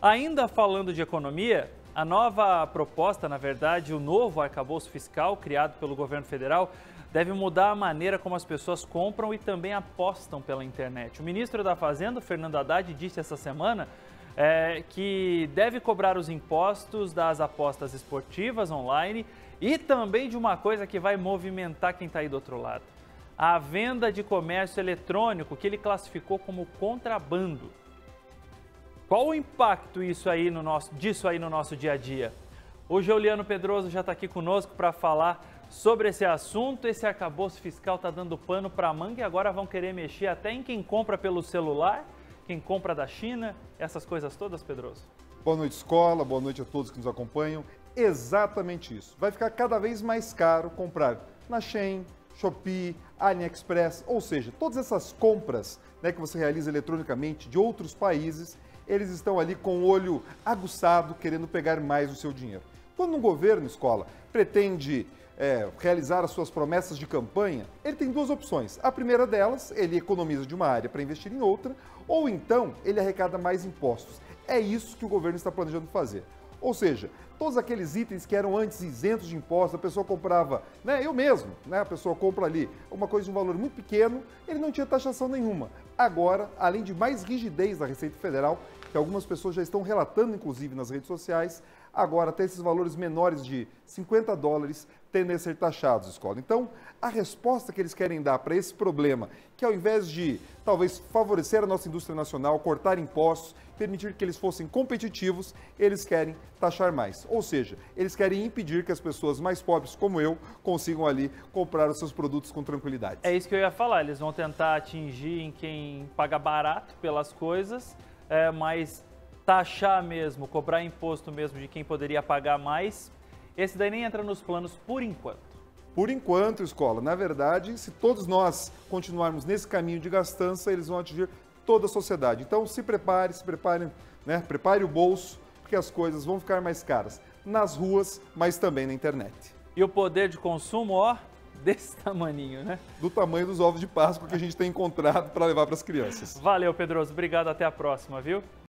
Ainda falando de economia, a nova proposta, na verdade, o novo arcabouço fiscal criado pelo governo federal deve mudar a maneira como as pessoas compram e também apostam pela internet. O ministro da Fazenda, Fernando Haddad, disse essa semana que deve cobrar os impostos das apostas esportivas online e também de uma coisa que vai movimentar quem está aí do outro lado: a venda de comércio eletrônico, que ele classificou como contrabando. Qual o impacto disso aí no nosso dia a dia? O Giuliano Pedroso já está aqui conosco para falar sobre esse assunto. Esse arcabouço fiscal está dando pano para a manga e agora vão querer mexer até em quem compra pelo celular, quem compra da China, essas coisas todas, Pedroso. Boa noite, escola, boa noite a todos que nos acompanham. Exatamente isso. Vai ficar cada vez mais caro comprar na Shein, Shopee, AliExpress, ou seja, todas essas compras, que você realiza eletronicamente de outros países, eles estão ali com o olho aguçado, querendo pegar mais o seu dinheiro. Quando um governo, escola, pretende realizar as suas promessas de campanha, ele tem duas opções. A primeira delas, ele economiza de uma área para investir em outra, ou então ele arrecada mais impostos. É isso que o governo está planejando fazer. Ou seja, todos aqueles itens que eram antes isentos de impostos, a pessoa comprava, eu mesmo, a pessoa compra ali uma coisa de um valor muito pequeno, ele não tinha taxação nenhuma. Agora, além de mais rigidez da Receita Federal, que algumas pessoas já estão relatando, inclusive nas redes sociais, agora até esses valores menores de $50 tendem a ser taxados, escola. Então, a resposta que eles querem dar para esse problema, que ao invés de talvez favorecer a nossa indústria nacional, cortar impostos, permitir que eles fossem competitivos, eles querem taxar mais. Ou seja, eles querem impedir que as pessoas mais pobres, como eu, consigam ali comprar os seus produtos com tranquilidade. É isso que eu ia falar, eles vão tentar atingir em quem paga barato pelas coisas, mas taxar mesmo, cobrar imposto mesmo de quem poderia pagar mais, esse daí nem entra nos planos por enquanto. Por enquanto, escola, na verdade, se todos nós continuarmos nesse caminho de gastança, eles vão atingir toda a sociedade. Então se prepare, prepare o bolso, porque as coisas vão ficar mais caras nas ruas, mas também na internet. E o poder de consumo, desse tamaninho, né? Do tamanho dos ovos de Páscoa que a gente tem encontrado para levar para as crianças. Valeu, Pedroso. Obrigado. Até a próxima, viu?